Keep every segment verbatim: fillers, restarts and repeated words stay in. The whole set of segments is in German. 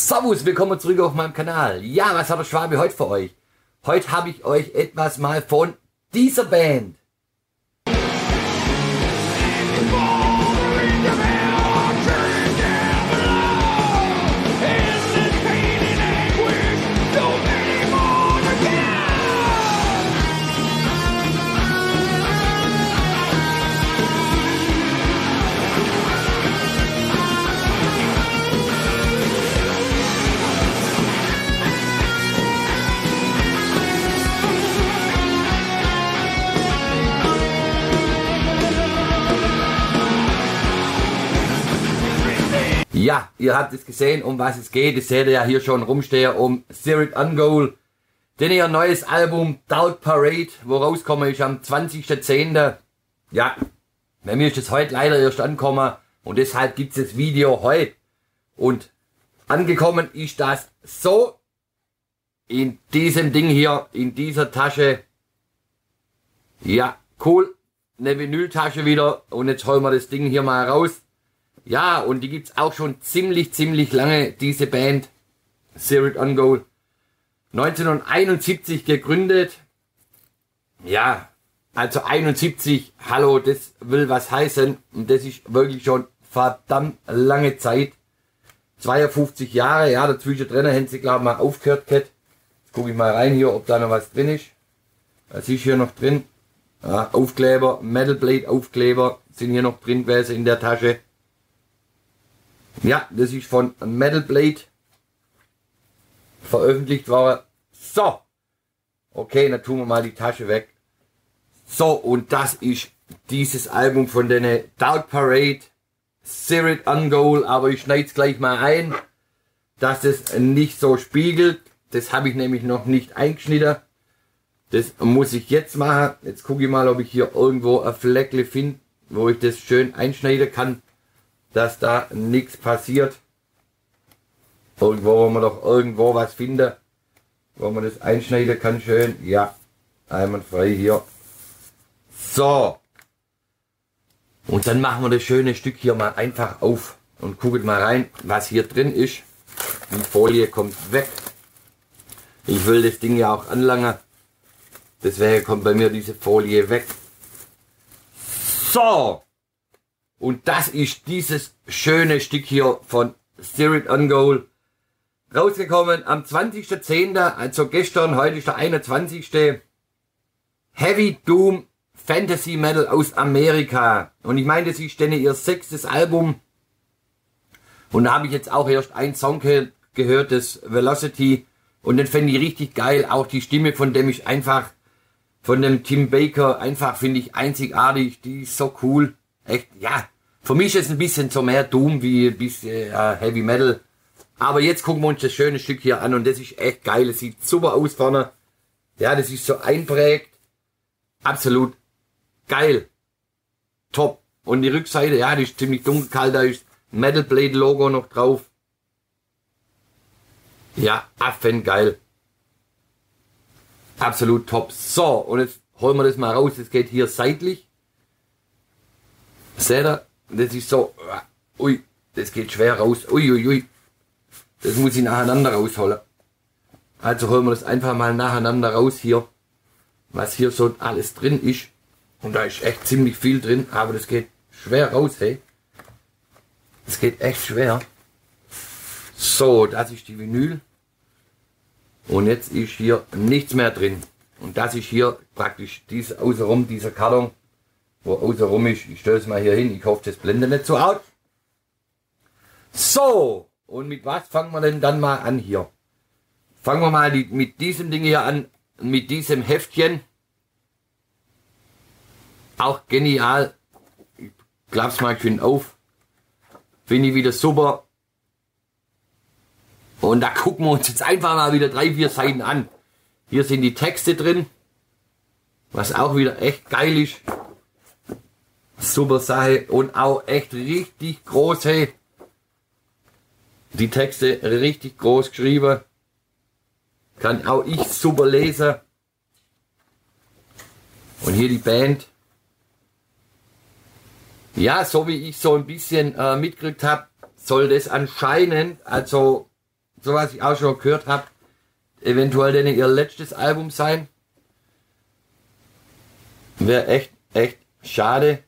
Servus, willkommen zurück auf meinem Kanal. Ja, was hat der Schwabe heute für euch? Heute habe ich euch etwas mal von dieser Band. Ja, ihr habt es gesehen, um was es geht. Das seht ihr ja hier schon rumstehen, um Spirit Ungol. Denn ihr neues Album Dark Parade, wo rauskommen ist am zwanzigsten zehnten Ja, bei mir ist es heute leider erst angekommen und deshalb gibt es das Video heute. Und angekommen ist das so in diesem Ding hier, in dieser Tasche. Ja, cool. Eine Vinyltasche wieder und jetzt holen wir das Ding hier mal raus. Ja, und die gibt's auch schon ziemlich, ziemlich lange, diese Band, Spirit Ungol. neunzehnhunderteinundsiebzig gegründet. Ja, also einundsiebzig, hallo, das will was heißen. Und das ist wirklich schon verdammt lange Zeit. zweiundfünfzig Jahre, ja, dazwischen drin haben sie, glaube ich, mal aufgehört. Jetzt gucke ich mal rein hier, ob da noch was drin ist. Was ist hier noch drin? Ja, Aufkleber, Metal Blade Aufkleber sind hier noch drin gewesen in der Tasche. Ja, das ist von Metal Blade veröffentlicht worden. So, okay, dann tun wir mal die Tasche weg. So, und das ist dieses Album von den Dark Parade, Spirit Ungol, aber ich schneide es gleich mal ein, dass es nicht so spiegelt. Das habe ich nämlich noch nicht eingeschnitten. Das muss ich jetzt machen. Jetzt gucke ich mal, ob ich hier irgendwo ein Fleckle finde, wo ich das schön einschneiden kann, dass da nichts passiert. Irgendwo, wo man doch irgendwo was findet, wo man das einschneiden kann, schön. Ja, einwandfrei hier. So. Und dann machen wir das schöne Stück hier mal einfach auf und gucken mal rein, was hier drin ist. Die Folie kommt weg. Ich will das Ding ja auch anlangen. Deswegen kommt bei mir diese Folie weg. So. Und das ist dieses schöne Stück hier von Spirit Ungol. Rausgekommen am zwanzigsten zehnten Also gestern, heute ist der einundzwanzigste Heavy Doom Fantasy Metal aus Amerika. Und ich meine, das ist denn ihr sechstes Album. Und da habe ich jetzt auch erst einen Song ge gehört, das Velocity. Und den fände ich richtig geil. Auch die Stimme von dem ist einfach, von dem Tim Baker, einfach finde ich einzigartig. Die ist so cool. Echt, ja. Für mich ist es ein bisschen so mehr Doom wie ein bisschen äh, Heavy Metal. Aber jetzt gucken wir uns das schöne Stück hier an und das ist echt geil. Es sieht super aus vorne. Ja, das ist so einprägt. Absolut geil. Top. Und die Rückseite, ja, die ist ziemlich dunkelkalt. Da ist Metal Blade Logo noch drauf. Ja, affengeil. Absolut top. So, und jetzt holen wir das mal raus. Es geht hier seitlich. Seht ihr? Das ist so, ui, das geht schwer raus. Ui, ui, ui. Das muss ich nacheinander rausholen. Also holen wir das einfach mal nacheinander raus hier. Was hier so alles drin ist. Und da ist echt ziemlich viel drin, aber das geht schwer raus, hey. Das geht echt schwer. So, das ist die Vinyl. Und jetzt ist hier nichts mehr drin. Und das ist hier praktisch dies außenrum, dieser Karton, wo außenrum ist. Ich stelle es mal hier hin. Ich hoffe, das blendet nicht so aus. So, und mit was fangen wir denn dann mal an hier? Fangen wir mal die, mit diesem Ding hier an, mit diesem Heftchen. Auch genial. Ich klapp's mal schön auf. Finde ich wieder super. Und da gucken wir uns jetzt einfach mal wieder drei, vier Seiten an. Hier sind die Texte drin. Was auch wieder echt geil ist. Super Sache. Und auch echt richtig groß, hey. Die Texte richtig groß geschrieben. Kann auch ich super lesen. Und hier die Band. Ja, so wie ich so ein bisschen äh, mitgekriegt habe, soll das anscheinend, also so was ich auch schon gehört habe, eventuell denn ihr letztes Album sein. Wäre echt, echt schade.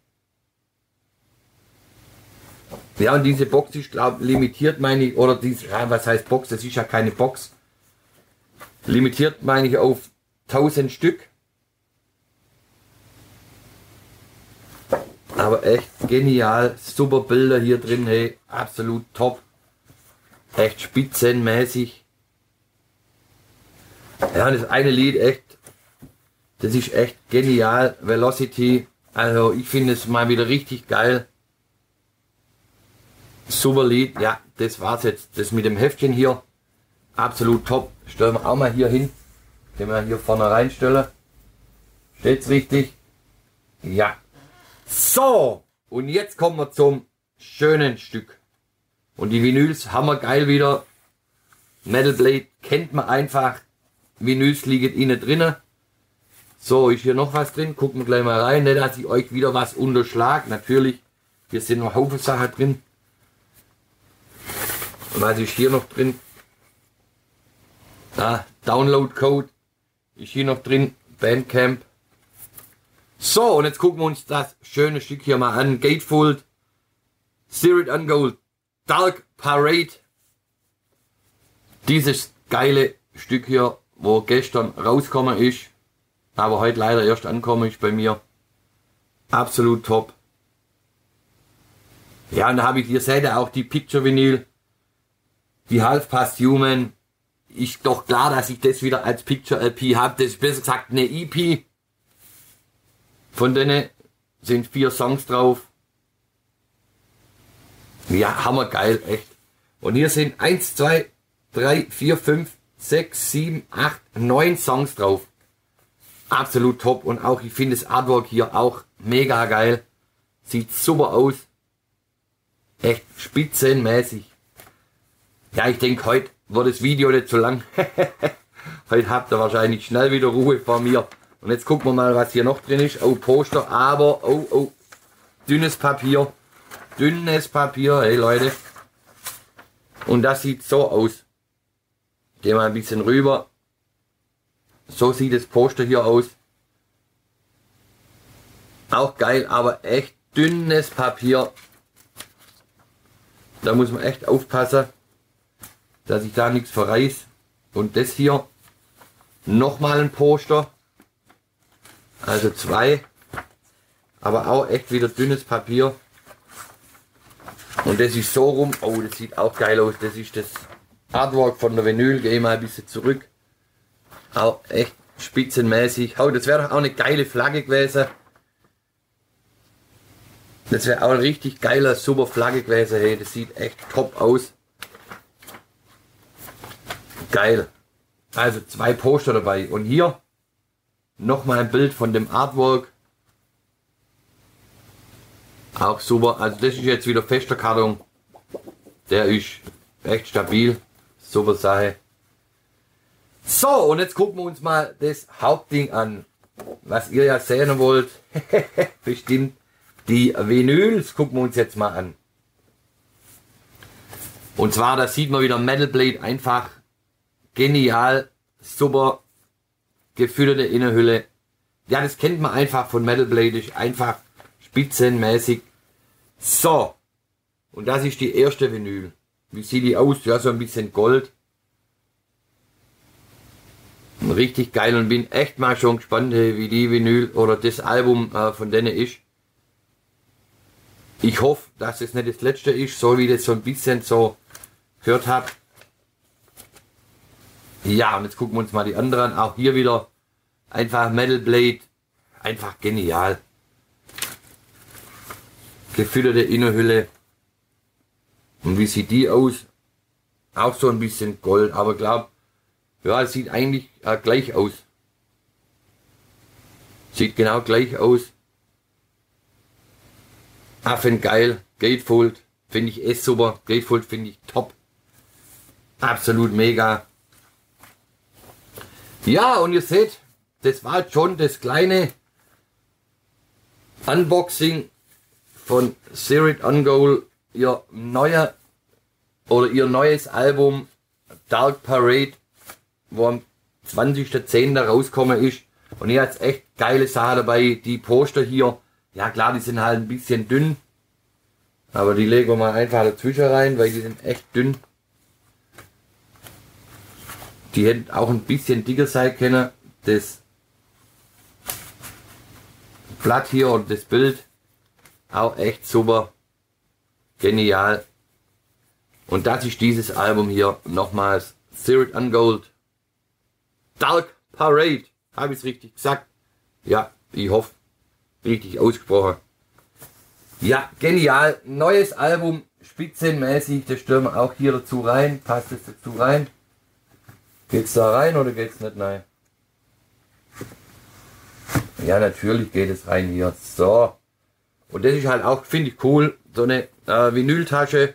Ja, und diese Box ist, glaube limitiert, meine ich, oder diese, ja, was heißt Box, das ist ja keine Box. Limitiert, meine ich, auf tausend Stück. Aber echt genial, super Bilder hier drin, hey, absolut top. Echt spitzenmäßig. Ja, das eine Lied, echt, das ist echt genial, Velocity. Also ich finde es mal wieder richtig geil. Super Lied, ja, das war's jetzt. Das mit dem Heftchen hier, absolut top. Stellen wir auch mal hier hin. Können wir hier vorne reinstellen. Steht's richtig? Ja. So, und jetzt kommen wir zum schönen Stück. Und die Vinyls haben wir geil wieder. Metal Blade kennt man einfach. Vinyls liegen innen drinnen. So, ist hier noch was drin? Gucken wir gleich mal rein. Nicht, dass ich euch wieder was unterschlag. Natürlich, hier sind noch Haufen Sachen drin. Was ist hier noch drin? Ah, Download Code ist hier noch drin. Bandcamp. So, und jetzt gucken wir uns das schöne Stück hier mal an. Gatefold, Seared Ungold, Dark Parade. Dieses geile Stück hier, wo gestern rausgekommen ist, aber heute leider erst angekommen ist bei mir. Absolut top. Ja, und da habe ich, ihr seht ja auch die Picture Vinyl, die Half Past Human. Ist doch klar, dass ich das wieder als Picture L P habe. Das ist besser gesagt eine E P. Von denen sind vier Songs drauf. Ja, hammergeil, echt. Und hier sind eins, zwei, drei, vier, fünf, sechs, sieben, acht, neun Songs drauf. Absolut top. Und auch, ich finde das Artwork hier auch mega geil. Sieht super aus. Echt spitzenmäßig. Ja, ich denke, heute wird das Video nicht so lang. Heute habt ihr wahrscheinlich schnell wieder Ruhe vor mir. Und jetzt gucken wir mal, was hier noch drin ist. Oh, Poster, aber, oh, oh, dünnes Papier. Dünnes Papier, hey Leute. Und das sieht so aus. Gehen wir ein bisschen rüber. So sieht das Poster hier aus. Auch geil, aber echt dünnes Papier. Da muss man echt aufpassen, dass ich da nichts verreiß. Und das hier, nochmal ein Poster. Also zwei, aber auch echt wieder dünnes Papier. Und das ist so rum, oh, das sieht auch geil aus. Das ist das Artwork von der Vinyl, gehe mal ein bisschen zurück. Auch echt spitzenmäßig. Oh, das wäre doch auch eine geile Flagge gewesen. Das wäre auch ein richtig geiler, super Flagge gewesen. Hey, das sieht echt top aus. Geil. Also zwei Poster dabei. Und hier nochmal ein Bild von dem Artwork. Auch super. Also das ist jetzt wieder fester Karton. Der ist echt stabil. Super Sache. So, und jetzt gucken wir uns mal das Hauptding an. Was ihr ja sehen wollt. Bestimmt. Die Vinyls gucken wir uns jetzt mal an. Und zwar, da sieht man wieder Metal Blade einfach genial. Super. Gefütterte Innenhülle. Ja, das kennt man einfach von Metal Blade, ist einfach spitzenmäßig. So, und das ist die erste Vinyl. Wie sieht die aus? Ja, so ein bisschen Gold. Richtig geil und bin echt mal schon gespannt, wie die Vinyl oder das Album äh, von denen ist. Ich hoffe, dass es nicht das letzte ist, so wie das so ein bisschen so gehört habe. Ja, und jetzt gucken wir uns mal die anderen. Auch hier wieder einfach Metal Blade. Einfach genial. Gefütterte Innenhülle. Und wie sieht die aus? Auch so ein bisschen Gold, aber glaub, ja, es sieht eigentlich äh, gleich aus. Sieht genau gleich aus. Affengeil. Gatefold finde ich echt super. Gatefold finde ich top. Absolut mega. Ja, und ihr seht, das war schon das kleine Unboxing von Seared Ungold, ihr neuer oder ihr neues Album Dark Parade, wo am zwanzigsten zehnten rausgekommen ist. Und hier hat es echt geile Sachen dabei. Die Poster hier, ja klar, die sind halt ein bisschen dünn. Aber die legen wir mal einfach dazwischen rein, weil die sind echt dünn. Die hätten auch ein bisschen dicker sein können. Das Blatt hier und das Bild auch echt super. Genial. Und das ist dieses Album hier. Nochmals Spirit Ungold. Dark Parade. Habe ich es richtig gesagt? Ja, ich hoffe, richtig ausgesprochen. Ja, genial. Neues Album, spitzenmäßig. Das stellen wir auch hier dazu rein. Passt es dazu rein? Geht's da rein oder geht's nicht rein? Ja, natürlich geht es rein hier. So. Und das ist halt auch, finde ich cool, so eine äh, Vinyltasche.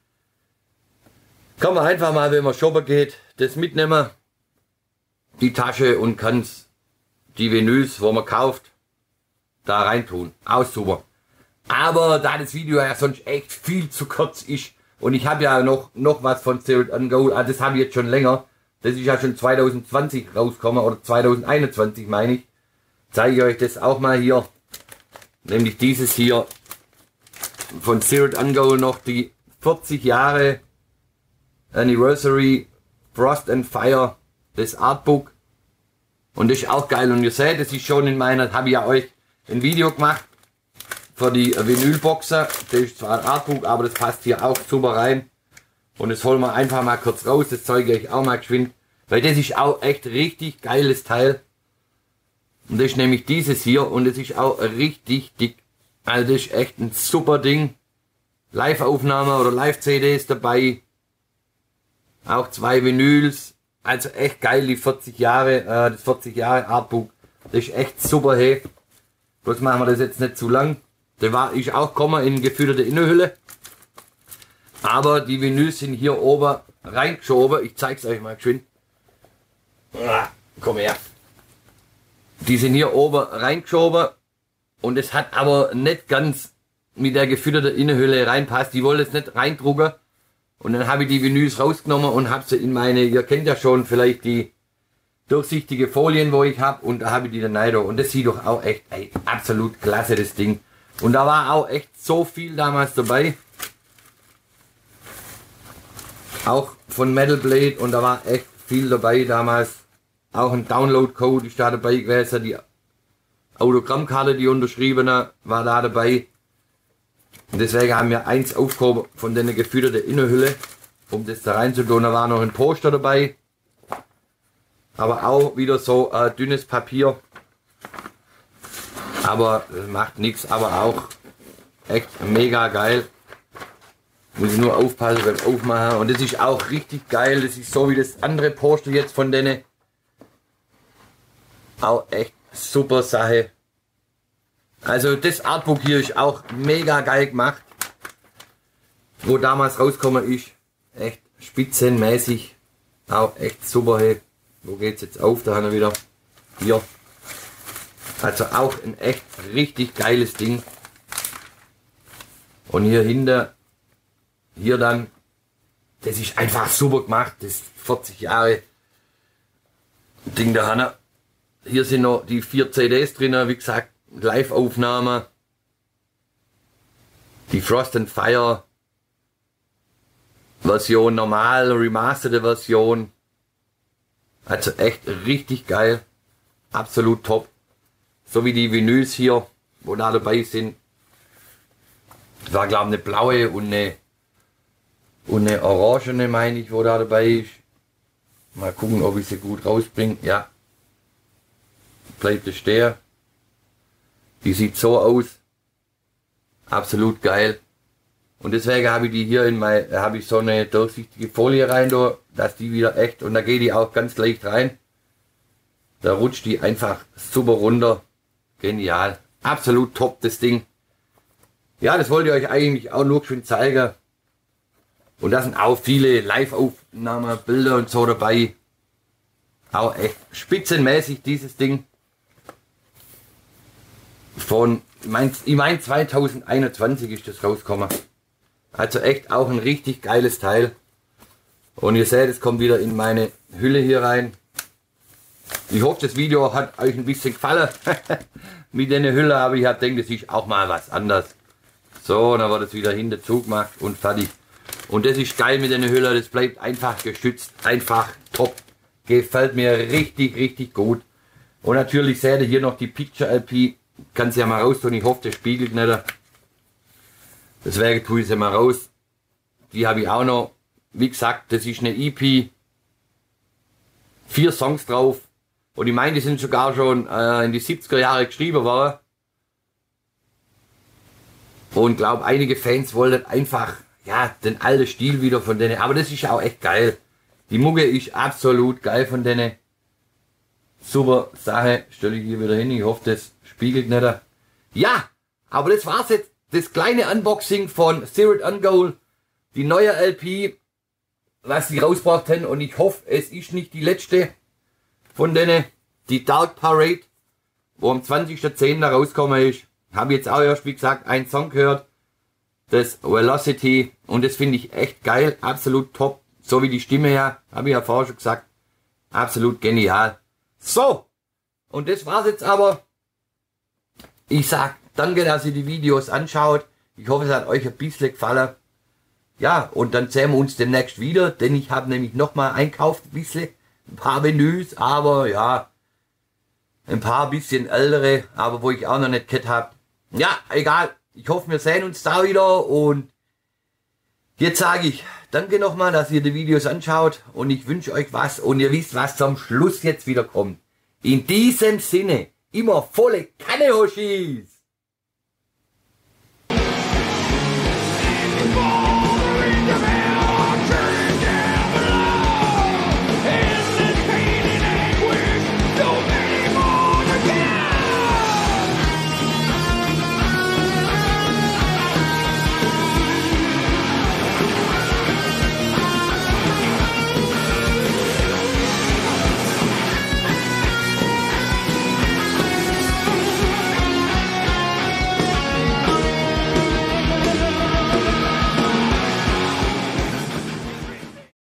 Kann man einfach mal, wenn man shoppen geht, das mitnehmen. Die Tasche und kann die Vinyls, wo man kauft, da rein tun. Auch super. Aber da das Video ja sonst echt viel zu kurz ist und ich habe ja noch, noch was von Spirit Ungold, ah, das habe ich jetzt schon länger. Das ist ja schon zwanzig zwanzig rausgekommen oder zwanzig einundzwanzig meine ich. Zeige ich euch das auch mal hier. Nämlich dieses hier von Spirit Ungold noch die vierzig Jahre Anniversary Frost and Fire, das Artbook. Und das ist auch geil. Und ihr seht, das ist schon in meiner, habe ich ja euch ein Video gemacht für die Vinylboxer. Das ist zwar ein Artbook, aber das passt hier auch super rein. Und das holen wir einfach mal kurz raus. Das zeige ich auch mal geschwind. Weil das ist auch echt richtig geiles Teil. Und das ist nämlich dieses hier. Und das ist auch richtig dick. Also das ist echt ein super Ding. Live-Aufnahme oder Live-C Ds dabei. Auch zwei Vinyls. Also echt geil, die vierzig Jahre, äh, das vierzig Jahre Artbook. Das ist echt super, hey. Bloß machen wir das jetzt nicht zu lang. Der war ich auch gekommen in gefütterte Innenhülle. Aber die Vinyls sind hier oben reingeschoben. Ich zeig's euch mal geschwind. Ah, komm her. Die sind hier oben reingeschoben. Und es hat aber nicht ganz mit der gefütterten Innenhülle reinpasst. Die wollte es nicht reindrucken. Und dann habe ich die Vinyls rausgenommen und habe sie in meine, ihr kennt ja schon vielleicht die durchsichtige Folien, wo ich habe. Und da habe ich die dann rein. Und das sieht doch auch echt ey, absolut klasse, das Ding. Und da war auch echt so viel damals dabei. Auch von Metal Blade. Und da war echt viel dabei damals. Auch ein Download-Code ist da dabei gewesen. Die Autogrammkarte, die unterschriebene, war da dabei. Und deswegen haben wir eins aufgehoben von der gefütterten Innenhülle, um das da reinzutun. Da war noch ein Poster dabei. Aber auch wieder so äh, dünnes Papier. Aber das macht nichts. Aber auch echt mega geil. Muss ich nur aufpassen beim Aufmachen. Und das ist auch richtig geil. Das ist so wie das andere Poster jetzt von denen. Auch echt super Sache. Also das Artbook hier ist auch mega geil gemacht. Wo damals rausgekommen ist. Echt spitzenmäßig. Auch echt super. Hey. Wo geht's jetzt auf? Da haben wir wieder. Hier. Also auch ein echt richtig geiles Ding. Und hier hinter. Hier dann. Das ist einfach super gemacht. Das vierzig Jahre Ding der Hanna. Hier sind noch die vier C Ds drin. Wie gesagt. Live-Aufnahme, die Frost and Fire Version, normal, remasterte Version, also echt richtig geil, absolut top, so wie die Vinyls hier, wo da dabei sind, das war glaube ich eine blaue und eine, und eine orangene meine ich, wo da dabei ist, mal gucken ob ich sie gut rausbringe, ja, bleibt es stehen. Die sieht so aus. Absolut geil. Und deswegen habe ich die hier in mein, habe ich so eine durchsichtige Folie rein, da, dass die wieder echt, und da geht die auch ganz leicht rein. Da rutscht die einfach super runter. Genial. Absolut top, das Ding. Ja, das wollte ich euch eigentlich auch nur schön zeigen. Und da sind auch viele Live-Aufnahmen, Bilder und so dabei. Auch echt spitzenmäßig, dieses Ding. Von, ich meine zwanzig einundzwanzig ist das rausgekommen. Also echt auch ein richtig geiles Teil. Und ihr seht, es kommt wieder in meine Hülle hier rein. Ich hoffe, das Video hat euch ein bisschen gefallen mit der Hülle, aber ich habe gedacht, das ist auch mal was anderes. So, dann wird es wieder hinter zugemacht und fertig. Und das ist geil mit der Hülle, das bleibt einfach geschützt, einfach top. Gefällt mir richtig, richtig gut. Und natürlich seht ihr hier noch die Picture L P, kann sie ja mal raus tun, ich hoffe, das spiegelt nicht. Deswegen tue ich sie mal raus. Die habe ich auch noch. Wie gesagt, das ist eine E P. Vier Songs drauf. Und ich meine, die sind sogar schon äh, in die siebziger Jahre geschrieben worden. Und glaube, einige Fans wollten einfach, ja, den alten Stil wieder von denen. Aber das ist auch echt geil. Die Mucke ist absolut geil von denen. Super Sache. Stelle ich hier wieder hin. Ich hoffe, das spiegelt nicht. Ja, aber das war's jetzt. Das kleine Unboxing von Spirit Ungoal. Die neue L P, was sie rausgebracht haben. Und ich hoffe, es ist nicht die letzte von denen. Die Dark Parade, wo am zwanzigsten zehnten rausgekommen ist. Habe jetzt auch erst, wie gesagt, einen Song gehört. Das Velocity. Und das finde ich echt geil. Absolut top. So wie die Stimme her. Habe ich ja vorher schon gesagt. Absolut genial. So. Und das war's jetzt aber. Ich sag danke, dass ihr die Videos anschaut. Ich hoffe, es hat euch ein bisschen gefallen. Ja, und dann sehen wir uns demnächst wieder. Denn ich habe nämlich nochmal einkauft ein bisschen. Ein paar Menüs. Aber ja. Ein paar bisschen ältere. Aber wo ich auch noch nicht gehört habe. Ja, egal. Ich hoffe, wir sehen uns da wieder. Und jetzt sage ich danke nochmal, dass ihr die Videos anschaut. Und ich wünsche euch was. Und ihr wisst, was zum Schluss jetzt wieder kommt. In diesem Sinne, immer volle Kanne, Hoshis!